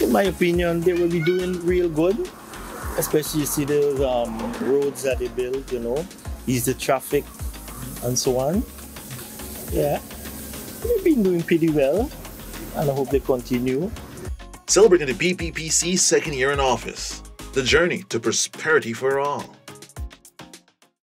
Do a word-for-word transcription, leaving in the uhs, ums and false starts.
in my opinion, they will be doing real good. Especially you see the um, roads that they build, you know, ease the traffic and so on. Yeah, they've been doing pretty well, and I hope they continue. Celebrating the B P P C's second year in office, the journey to prosperity for all.